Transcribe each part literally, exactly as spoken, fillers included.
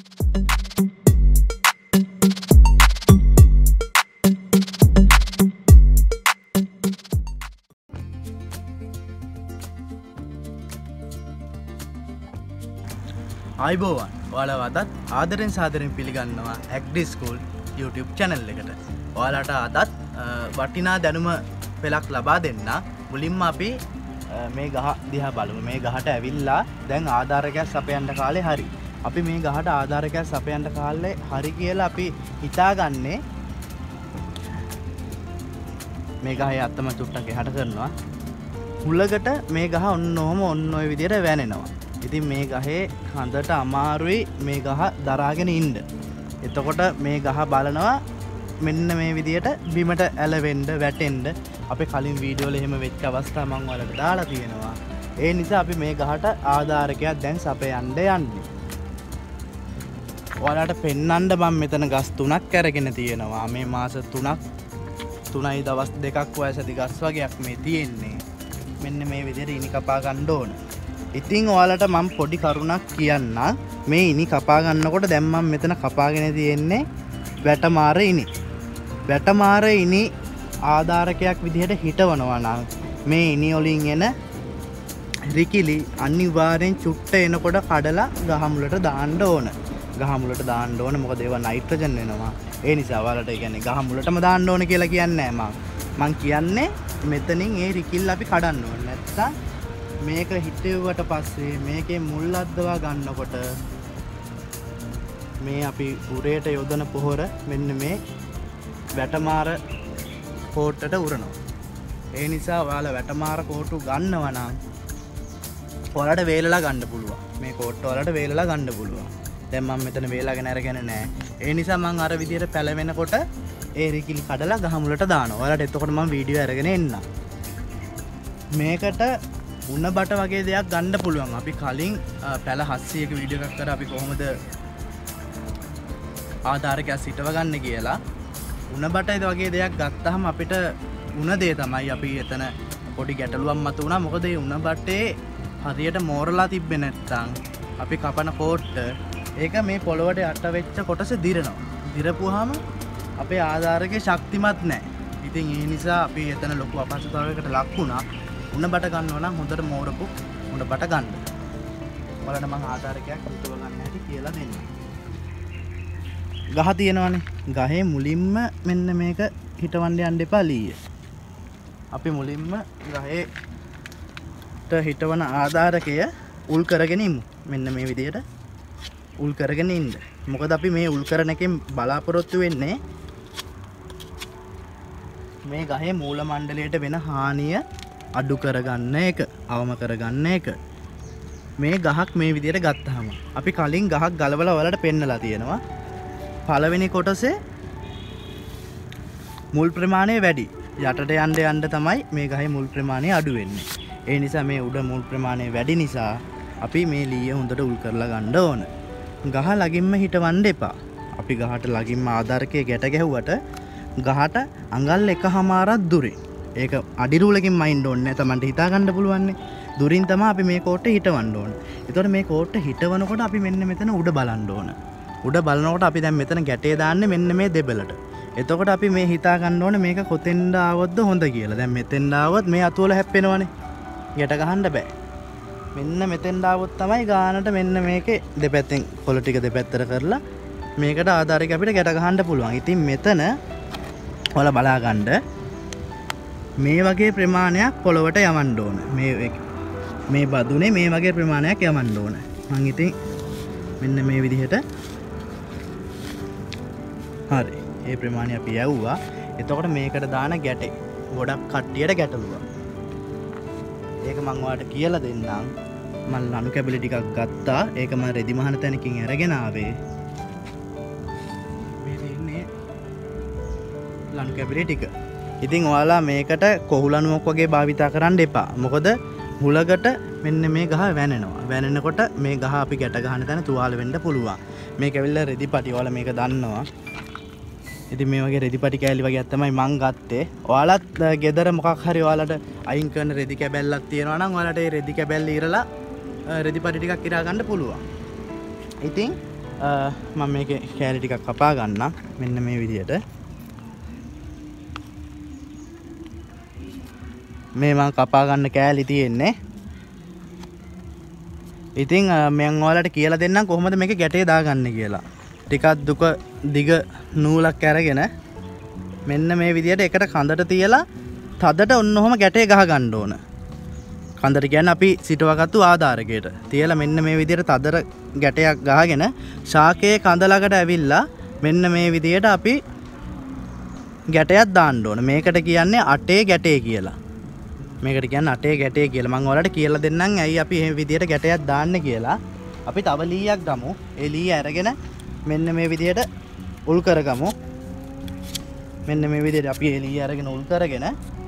ආයිබෝවන් ඔයාලා අදත් ආදරෙන් සාදරෙන් පිළිගන්නවා ඇක්ඩි ස්කූල් YouTube channel එකට. ඔයාලට අදත් වටිනා දැනුම පෙළක් ලබා දෙන්න. මුලින්ම අපි මේ ගහ දිහා බලමු. මේ ගහට ඇවිල්ලා දැන් ආධාරකයක් සපයන්න කාලේ හරි. අපි මේ ගහට ආධාරකයක් සපයන්න කාලේ හරි කියලා අපි හිතාගන්නේ මේ ගහේ අත්තම චුට්ටක් එහාට කරනවා. හුලකට මේ ගහ ඔන්න ඔහම ඔන්න ඔය විදිහට වැනෙනවා. ඉතින් මේ ගහේ හඳට අමාරුයි මේ ගහ දරාගෙන ඉන්න. එතකොට මේ ගහ බලනවා මෙන්න මේ විදියට බිමට ඇලවෙන්න වැටෙන්න. අපි කලින් වීඩියෝ වල එහෙම වෙච්ච අවස්ථා මම ඔයාලට දාලා තියෙනවා. ඒ නිසා අපි මේ ගහට ආධාරකයක් දැන් සපයන්න යන්නේ. ඔයාලට පෙන්වන්න මම මෙතන ගස් තුනක් අරගෙන තියෙනවා. මේ මාස තුනක් තුනයි දවස් දෙකක් වයස ඇති ගස් වර්ගයක් මේ තියෙන්නේ. මෙන්න මේ විදියට ඉනි කපා ගන්න ඕන. ඉතින් ඔයාලට මම පොඩි කරුණක් කියන්න. මේ ඉනි කපා ගන්නකොට දැන් මම මෙතන කපාගෙන තියෙන්නේ වැටමාර ඉනි. වැටමාර ඉනි ආධාරකයක් විදිහට හිටවනවා නම් මේ ඉනි වලින් එන රිකිලි අනිවාර්යෙන් චුට්ට එනකොට කඩලා ගහ මුලට දාන්න ඕන. ගහ මුලට දාන්න ඕන මොකද ඒවා නයිට්‍රජන් වෙනවා. ඒ නිසා ඔයාලට කියන්නේ ගහ මුලටම දාන්න ඕන කියලා කියන්නේ නැහැ මම. මං කියන්නේ මෙතනින් ඒ රිකිල් අපි කඩන්න ඕන. නැත්තම් මේක හිටෙව්වට පස්සේ මේකේ මුල් අද්දවා ගන්නකොට මේ අපි උරේට යොදන පොහොර මෙන්න මේ වැටමාර කෝට්ටට උරනවා. ඒ නිසා ඔයාලා වැටමාර කෝටු ගන්නවා නම් ඔයාලට වේලලා ගන්න පුළුවන්. මේ කෝට්ට ඔයාලට වේලලා ගන්න පුළුවන්. දැන් මම මෙතන වේලාගෙන අරගෙන නැහැ. ඒ නිසා මම අර විදියට පැලවෙනකොට ඒ රිකිලි කඩලා ගහ මුලට දානවා. ඔයාලට එතකොට මම වීඩියෝ අරගෙන එන්නම්. මේකට උණ බට වගේ දෙයක් ගන්න පුළුවන්. අපි කලින් පැල හත්සියක වීඩියෝ එකක් කරා අපි කොහොමද ආධාරකයක් සිටව ගන්න කියලා. උණ බට වගේ දෙයක් ගත්තාම අපිට උණ දේ තමයි අපි එතන පොඩි ගැටලුවක් මතුවුණා. මොකද මේ උණ බටේ හරියට මෝරලා තිබ්බේ නැත්තම් අපි කපන කෝට්ට ඒක මේ පොළොවට යට වෙච්ච කොටස දිරනවා. දිරපුවාම අපේ ආධාරකේ ශක්තිමත් නැහැ. ඉතින් ඒ නිසා අපි එතන ලොකු අපහසුතාවයකට ලක් වුණා. උණ බට ගන්නවා නම් හොඳට මෝරපු උණ බට ගන්න. ඔයාලට මම ආධාරකයක් හිතව ගන්න හැටි කියලා දෙන්නම්. ගහ තියෙනවනේ. ගහේ මුලින්ම මෙන්න මේක හිටවන්න යන්න එපා ලීය. අපි මුලින්ම ගහේට හිටවන ආධාරකය උල් කරගෙන ඉමු. මෙන්න මේ විදිහට උල් කරගෙන ඉන්න. මොකද අපි මේ උල් කරන එකෙන් බලාපොරොත්තු වෙන්නේ මේ ගහේ මූල මණ්ඩලයට වෙන හානිය අඩු කරගන්න එක, අවම කරගන්න එක. මේ ගහක් මේ විදිහට ගත්තාම අපි කලින් ගහක් ගලවලා ඔයාලට පෙන්නලා තියෙනවා. පළවෙනි කොටසේ මුල් ප්‍රමාණය වැඩි. යටට යන්න යන්න තමයි මේ ගහේ මුල් ප්‍රමාණය අඩු වෙන්නේ. ඒ නිසා මේ උඩ මුල් ප්‍රමාණය වැඩි නිසා අපි මේ ලීය හොඳට උල් කරලා ගන්න ඕන. ගහ ළඟින්ම හිටවන්න එපා. අපි ගහට ළඟින්ම ආධාරකයේ ගැට ගැහුවට ගහට අඟල් එකමාරක් දුරින්. ඒක අඩිරූලකින් මයින්ඩ් ඕනේ නැහැ. Tamanට හිතා ගන්න පුළුවන් නේ. දුරින් තමයි අපි මේ කෝට්ටේ හිටවන්න ඕන. ඒතකොට මේ කෝට්ටේ හිටවනකොට අපි මෙන්න මෙතන උඩ බලන්න ඕන. උඩ බලනකොට අපි දැන් මෙතන ගැටේ දාන්නේ මෙන්න මේ දෙබලට. එතකොට අපි මේ හිතා ගන්න ඕනේ මේක කොතෙන්ද ආවොත්ද හොඳ කියලා. දැන් මෙතෙන්ද ආවොත් මේ අතුවල හැප්පෙනවනේ. ගැට ගහන්න බෑ. මෙන්න මෙතෙන්ද ආවොත් තමයි ගානට මෙන්න මේකේ දෙපැත්තෙන් කොළ ටික දෙපැත්තට කරලා මේකට ආධාරයක් අපිට ගැට ගහන්න පුළුවන්. ඉතින් මෙතන ඔයාලා බලා ගන්න මේ වගේ ප්‍රමාණයක් පොළවට යවන්න ඕන. මේ මේ බදුනේ මේ වගේ ප්‍රමාණයක් යවන්න ඕන. මම ඉතින් මෙන්න මේ විදිහට හරි. මේ ප්‍රමාණය අපි යවුවා. එතකොට මේකට දාන ගැටේ ගොඩක් කට්ටියට ගැටලුවා. ඒක මම ඔයාලට කියලා දෙන්නම්. මම ලණු කැබලි ටිකක් ගත්තා. ඒක මම රෙදි මහන තැනකින් අරගෙන ආවේ. මේ ඉන්නේ ලණු කැබලි ටික. ඉතින් ඔයාලා මේකට කොහුලණුවක් වගේ භාවිතා කරන්න එපා. මොකද හුලකට මෙන්න මේ ගහ වැනෙනවා. වැනෙනකොට මේ ගහ අපි ගැට ගන්න තැන තුවාල වෙන්න පුළුවන්. මේක ඇවිල්ලා රෙදිපටි. ඔයාලා මේක දන්නවා. ඉතින් මේ වගේ රෙදිපටි කෑලි වගේ තමයි මං ගත්තේ. ඔයාලත් ගෙදර මොකක් හරි ඔයාලට අයින් කරන රෙදි කැබැල්ලක් තියෙනවා නම් ඔයාලට ඒ රෙදි කැබැල්ල ඉරලා රෙදිපටි ටිකක් ඉරා ගන්න පුළුවන්. ඉතින් මම මේකේ කෑලි ටිකක් කපා ගන්නම් මෙන්න මේ විදිහට. මේ මම කපා ගන්න කෑලි තියෙන්නේ. ඉතින් මම ඔයාලට කියලා දෙන්නම් කොහොමද මේකේ ගැටේ දාගන්නේ කියලා. ටිකක් දුක දිග නූලක් අරගෙන මෙන්න මේ විදිහට එකට කඳට තියලා තදට ඔන්න ඔහම ගැටේ ගහ ගන්න ඕන. කඳට කියන්නේ අපි සිටවගත්තු ආධාරකයට. තියලා මෙන්න මේ විදිහට තදට ගැටයක් ගහගෙන ශාකයේ කඳ ළඟට ඇවිල්ලා මෙන්න මේ විදිහට අපි ගැටයක් දාන්න ඕන. මේකට කියන්නේ අටේ ගැටේ කියලා. මේකට කියන්නේ අටේ ගැටේ කියලා. මම ඔයාලට කියලා දෙන්නම් ඇයි අපි මේ විදිහට ගැටයක් දාන්නේ කියලා. අපි තව ලීයක් ගමු. ඒ ලී අරගෙන මෙන්න මේ විදිහට උල් කරගමු. මෙන්න මේ විදිහට අපි ඒ ලී අරගෙන උල් කරගෙන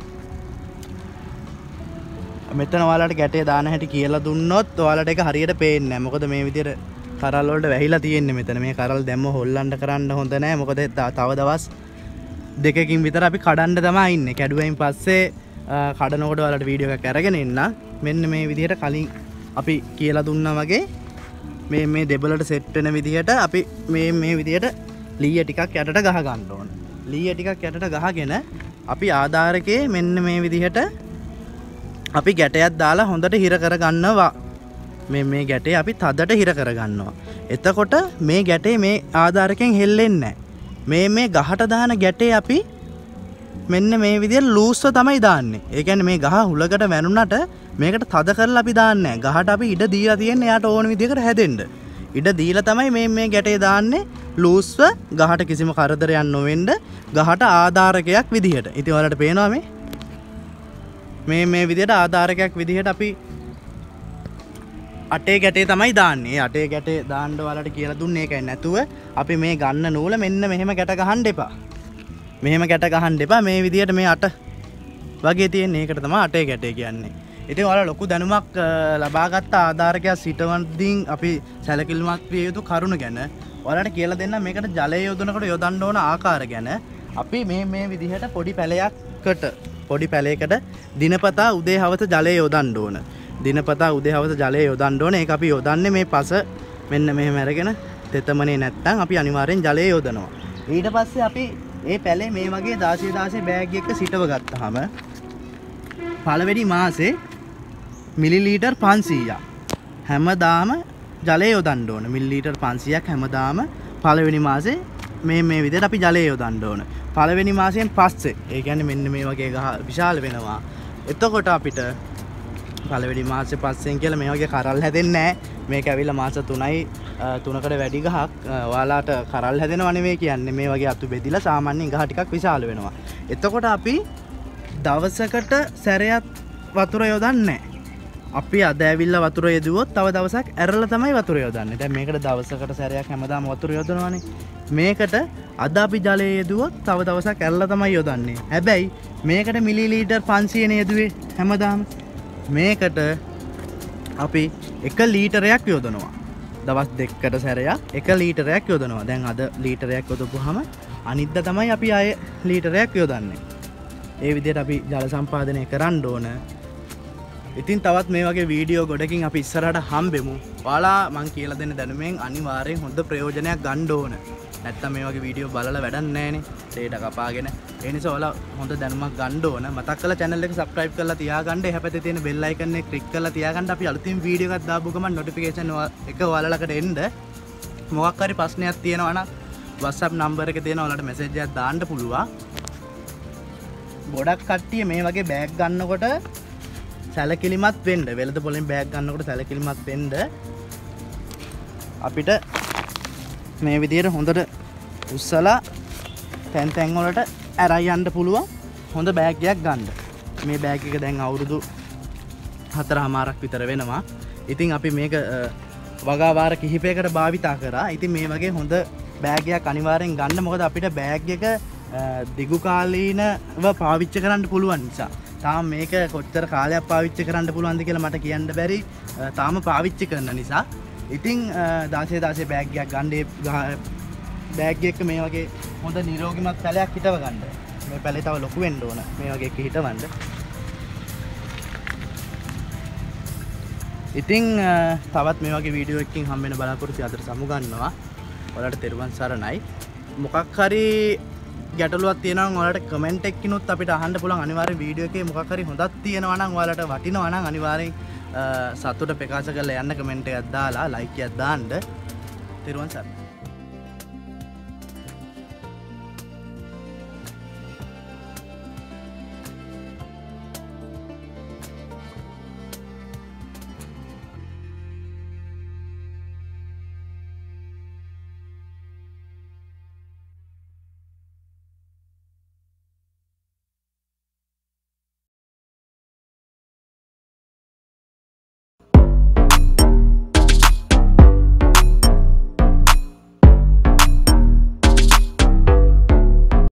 මෙතන ඔයාලට ගැටේ දාන හැටි කියලා දුන්නොත් ඔයාලට ඒක හරියට පේන්නේ නැහැ. මොකද මේ විදිහට කරල් වලට වැහිලා තියෙන්නේ මෙතන. මේ කරල් දැම්ම හොල්ලන්න කරන්න හොඳ නැහැ. මොකද තව දවස් දෙකකින් විතර අපි කඩන්න තමයි ඉන්නේ. කැඩුවෙන් පස්සේ කඩනකොට ඔයාලට වීඩියෝ එකක් අරගෙන එන්න. මෙන්න මේ විදිහට කලින් අපි කියලා දුන්නා වගේ මේ මේ දෙබලට සෙට් වෙන විදිහට අපි මේ මේ විදිහට ලීය ටිකක් යටට ගහ ගන්න ඕන. ලීය ටිකක් යටට ගහගෙන අපි ආධාරකයේ මෙන්න මේ විදිහට අපි ගැටයක් දාලා හොඳට හිර කරගන්නවා. මේ මේ ගැටේ අපි තදට හිර කරගන්නවා. එතකොට මේ ගැටේ මේ ආධාරකයෙන් හෙල්ලෙන්නේ නැහැ. මේ මේ ගහට දාන ගැටේ අපි මෙන්න මේ විදිහට ලූස්ව තමයි දාන්නේ. ඒ කියන්නේ මේ ගහ හුලකට වැනුණට මේකට තද කරලා අපි දාන්නේ නැහැ. ගහට අපි ඉඩ දීලා තියෙන්නේ එයාට ඕන විදිහකට හැදෙන්න. ඉඩ දීලා තමයි මේ මේ ගැටේ දාන්නේ ලූස්ව ගහට කිසිම කරදරයක් නොවෙන්න ගහට ආධාරකයක් විදිහට. ඉතින් ඔයාලට පේනවා මේ මේ මේ විදිහට ආධාරකයක් විදිහට අපි අටේ ගැටේ තමයි දාන්නේ. අටේ ගැටේ දාන්න ඔයාලට කියලා දුන්නේ ඒකයි. නැතුව අපි මේ ගන්න නූල මෙන්න මෙහෙම ගැට ගහන්න එපා. මෙහෙම ගැට ගහන්න එපා. මේ විදිහට මේ අට වගේ තියෙන ඒකට තමයි අටේ ගැටේ කියන්නේ. ඉතින් ඔයාලා ලොකු දැනුමක් ලබාගත්ත ආධාරකයක් සිටවද්දී අපි සැලකිලිමත් විය යුතු කරුණ ගැන ඔයාලට කියලා දෙන්න. මේකට ජලය යොදනකොට යොදන්න ඕන ආකාර ගැන අපි මේ මේ විදිහට පොඩි පැලයකට පොඩි පැලයකට දිනපතා උදේ හවස ජලය යොදන්න ඕන. දිනපතා උදේ හවස ජලය යොදන්න ඕන. ඒක අපි යොදන්නේ මේ පස මෙන්න මෙහෙම අරගෙන තෙතමනේ නැත්තම් අපි අනිවාර්යෙන් ජලය යොදනවා. ඊට පස්සේ අපි ඒ පැලේ මේ වගේ දාසය දාසය බෑග් එක සිටව ගත්තාම පළවෙනි මාසේ මිලිලීටර් පන්සීයක් හැමදාම ජලය යොදන්න ඕන. මිලිලීටර් පන්සීයක් හැමදාම පළවෙනි මාසේ මේ මේ විදිහට අපි ජලය යොදන්න ඕන. පළවෙනි මාසයෙන් පස්සේ ඒ කියන්නේ මෙන්න මේ වගේ ගහ විශාල වෙනවා. එතකොට අපිට පළවෙනි මාසේ පස්සෙන් කියලා මේ වගේ කරල් හැදෙන්නේ නැහැ. මේක ඇවිල්ලා මාස තුනයි තුනකට වැඩි ගහක් ඔයාලාට කරල් හැදෙනව නෙවෙයි කියන්නේ. මේ වගේ අතු බෙදිලා සාමාන්‍යයෙන් ගහ ටිකක් විශාල වෙනවා. එතකොට අපි දවසකට සැරයක් වතුර යොදන්නේ නැහැ. අපි අද ඇවිල්ලා වතුර යදුවොත් තව දවසක් ඇරලා තමයි වතුර යොදන්නේ. දැන් මේකට දවසකට සැරයක් හැමදාම වතුර යොදනවානේ. මේකට අද අපි ජලය යදුවොත් තව දවසක් ඇරලා තමයි යොදන්නේ. හැබැයි මේකට මිලිලීටර් පන්සීය නේ යදුවේ හැමදාම. මේකට අපි එක ලීටරයක් යොදනවා. දවස් දෙකකට සැරයක් එක ලීටරයක් යොදනවා. දැන් අද ලීටරයක් යොදපුවාම අනිද්දා තමයි අපි ආයේ ලීටරයක් යොදන්නේ. ඒ විදිහට අපි ජල සම්පාදනය කරන්න ඕන. ඉතින් තවත් මේ වගේ වීඩියෝ ගොඩකින් අපි ඉස්සරහට හම්බෙමු. ඔයාලා මං කියලා දෙන්න දැනුමෙන් අනිවාර්යෙන් හොඳ ප්‍රයෝජනයක් ගන්න ඕන. නැත්තම් මේ වගේ වීඩියෝ බලලා වැඩක් නැහැනේ. ඩේටා කපාගෙන. ඒ නිසා ඔයාලා හොඳ දැනුමක් ගන්න ඕන. මතක් කරලා channel එක subscribe කරලා තියාගන්න. එහා පැත්තේ තියෙන bell icon එක click කරලා තියාගන්න. අපි අලුතින් වීඩියෝ එකක් දාපු ගමන් notification එක ඔයාලා ළඟට එන්න. මොකක් හරි ප්‍රශ්නයක් තියෙනවා නම් WhatsApp number එකේ තියෙන ඔයාලට message එකක් දාන්න පුළුවන්. ගොඩක් කට්ටිය මේ වගේ බෑග් ගන්නකොට සැලකිලිමත් වෙන්න. වෙළඳ පොලෙන් බෑග් ගන්නකොට සැලකිලිමත් වෙන්න. අපිට මේ විදිහට හොඳට උස්සලා තැන් තැන් වලට ඇරයි යන්න පුළුවන් හොඳ බෑග් එකක් ගන්න. මේ බෑග් එක දැන් අවුරුදු හතරමාරක් විතර වෙනවා. ඉතින් අපි මේක වගා වාර කිහිපයකට භාවිතා කරා. ඉතින් මේ වගේ හොඳ බෑග් එකක් අනිවාර්යෙන් ගන්න. මොකද අපිට බෑග් එක දිගු කාලීනව පාවිච්චි කරන්න පුළුවන් නිසා. තාම මේක කොච්චර කාලයක් පාවිච්චි කරන්න පුළුවන්ද කියලා මට කියන්න බැරි. තාම පාවිච්චි කරන නිසා. ඉතින් දාසේ දාසේ බෑග් එකක් ගන්න. ඒ බෑග් එක මේ වගේ හොඳ නිරෝගිමත් පැලයක් හිටව ගන්න. මේ පැලේ තව ලොකු වෙන්න ඕන. මේ වගේ එක හිටවන්න. ඉතින් තවත් මේ වගේ වීඩියෝ එකකින් හම්බ වෙන බලාපොරොත්තු අතර සමු ගන්නවා. ඔයාලට තෙරුවන් සරණයි. මොකක් හරි ගැටලුවක් තියෙනවා නම් ඔයාලට කමෙන්ට් එකකිනුත් අපිට අහන්න පුළුවන්. අනිවාර්යෙන් වීඩියෝ එකේ මොකක් හරි හොඳක් තියෙනවා නම් ඔයාලට වටිනවා නම් අනිවාර්යෙන් සතුට ප්‍රකාශ කරලා යන්න කමෙන්ට් එකක් දාලා ලයික් එකක් දාන්න. තෙරුවන් සරණයි.